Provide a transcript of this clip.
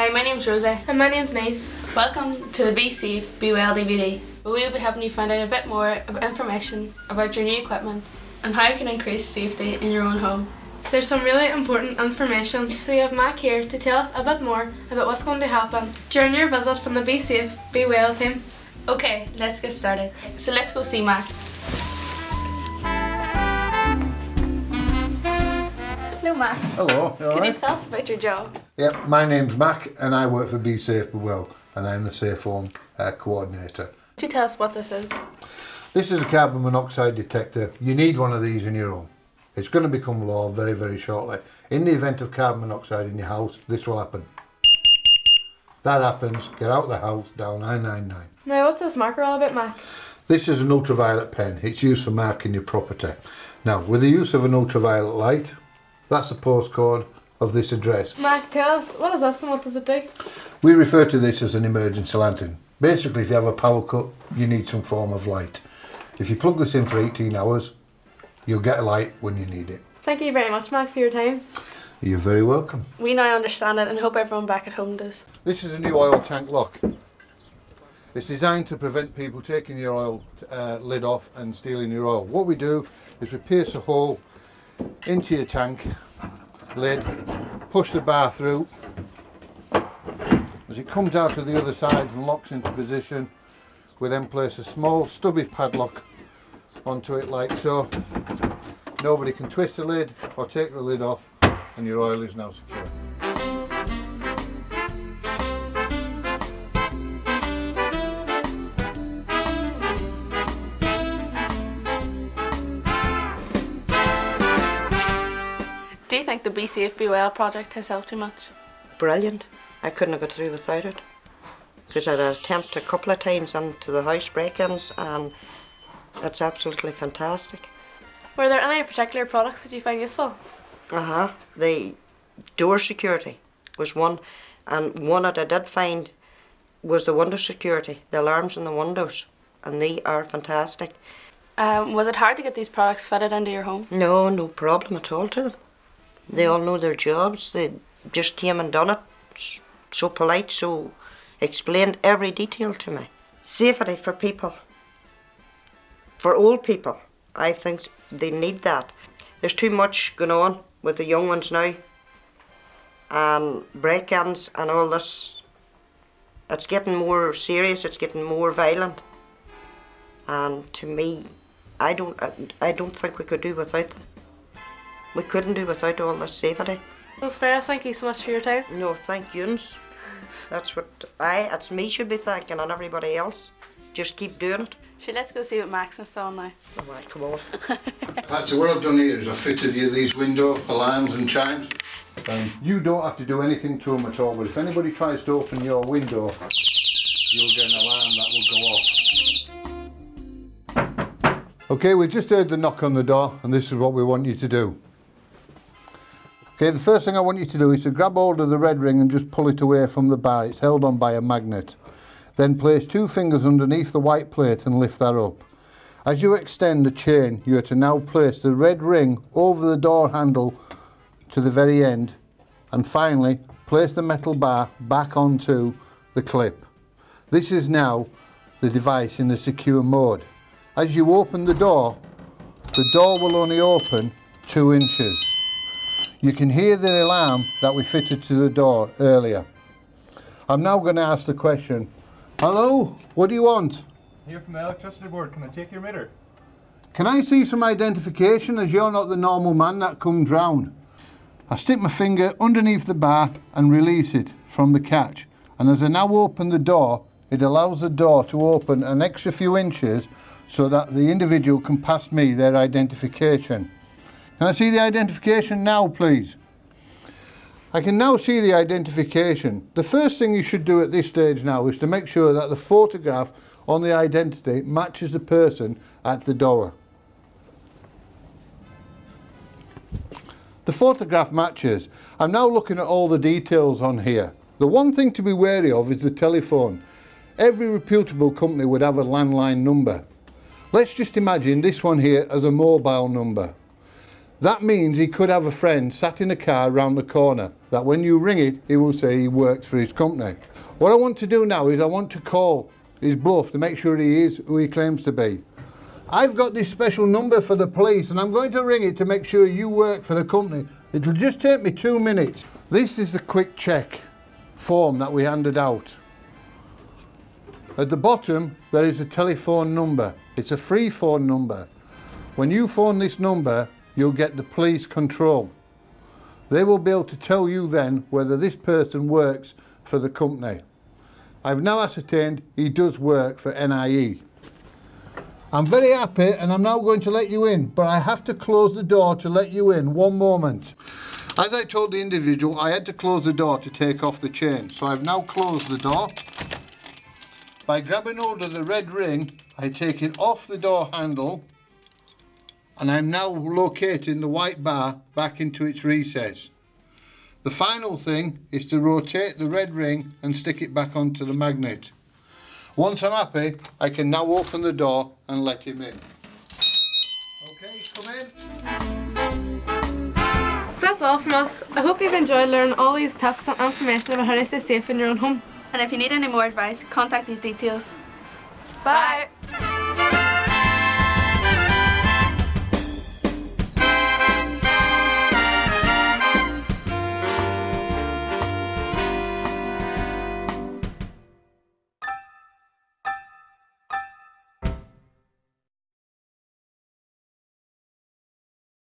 Hi, my name's Rosie. And my name's Neve. Welcome to the Be Safe, Be Well DVD, where we'll be helping you find out a bit more information about your new equipment and how you can increase safety in your own home. There's some really important information, so you have Mac here to tell us a bit more about what's going to happen during your visit from the Be Safe, Be Well team. Okay, let's get started. So let's go see Mac. Hello Mac. Hello, you all Can you right? tell us about your job? Yep, my name's Mac and I work for Be Safe Be Well and I'm the Safe Home Coordinator. Could you tell us what this is? This is a carbon monoxide detector. You need one of these in your home. It's going to become law very, very shortly. In the event of carbon monoxide in your house, this will happen. That happens, get out of the house, dial 999. Now what's this marker all about, Mac? This is an ultraviolet pen. It's used for marking your property. Now, with the use of an ultraviolet light, that's the postcode of this address. Mac, tell us, what is this and what does it do? We refer to this as an emergency lantern. Basically, if you have a power cut, you need some form of light. If you plug this in for 18 hours, you'll get a light when you need it. Thank you very much, Mac, for your time. You're very welcome. We now understand it and hope everyone back at home does. This is a new oil tank lock. It's designed to prevent people taking your oil lid off and stealing your oil. What we do is we pierce a hole into your tank lid, push the bar through. As it comes out to the other side and locks into position, we then place a small stubby padlock onto it like so. Nobody can twist the lid or take the lid off and your oil is now secure. Do you think the Be Safe, Be Well project has helped you much? Brilliant. I couldn't have got through without it. Because I had an attempt a couple of times into the house break-ins and it's absolutely fantastic. Were there any particular products that you find useful? The door security was one, and one that I did find was the window security, the alarms in the windows, and they are fantastic. Was it hard to get these products fitted into your home? No problem at all to them. They all know their jobs. They just came and done it. So polite, so explained every detail to me. Safety for people, for old people, I think they need that. There's too much going on with the young ones now. Break-ins and all this. It's getting more serious, it's getting more violent. And to me, I don't think we could do without them. We couldn't do without all this safety. That's fair, thank you so much for your time. No, thank yous. That's what it's me should be thanking and everybody else. Just keep doing it. Sure, let's go see what Mac's installing now. All right, come on. So what I've done here is I've fitted you these window alarms and chimes. You don't have to do anything to them at all, but if anybody tries to open your window, you'll get an alarm that will go off. Okay, we just heard the knock on the door and this is what we want you to do. Okay, the first thing I want you to do is to grab hold of the red ring and just pull it away from the bar. It's held on by a magnet. Then place 2 fingers underneath the white plate and lift that up. As you extend the chain, you are to now place the red ring over the door handle to the very end, and finally place the metal bar back onto the clip. This is now the device in the secure mode. As you open the door will only open 2 inches. You can hear the alarm that we fitted to the door earlier. I'm now going to ask the question, hello, what do you want? Here from the electricity board, can I take your meter? Can I see some identification as you're not the normal man that comes round? I stick my finger underneath the bar and release it from the catch. And as I now open the door, it allows the door to open an extra few inches so that the individual can pass me their identification. Can I see the identification now, please? I can now see the identification. The first thing you should do at this stage now is to make sure that the photograph on the identity matches the person at the door. The photograph matches. I'm now looking at all the details on here. The one thing to be wary of is the telephone. Every reputable company would have a landline number. Let's just imagine this one here as a mobile number. That means he could have a friend sat in a car round the corner that when you ring it, he will say he works for his company. What I want to do now is I want to call his bluff to make sure he is who he claims to be. I've got this special number for the police and I'm going to ring it to make sure you work for the company. It will just take me 2 minutes. This is the quick check form that we handed out. At the bottom there is a telephone number. It's a free phone number. When you phone this number, you'll get the police control. They will be able to tell you then whether this person works for the company. I've now ascertained he does work for NIE. I'm very happy and I'm now going to let you in, but I have to close the door to let you in. One moment. As I told the individual, I had to close the door to take off the chain, so I've now closed the door. By grabbing hold of the red ring, I take it off the door handle and I'm now locating the white bar back into its recess. The final thing is to rotate the red ring and stick it back onto the magnet. Once I'm happy, I can now open the door and let him in. Okay, come in. So that's all from us. I hope you've enjoyed learning all these tips and information about how to stay safe in your own home. And if you need any more advice, contact these details. Bye.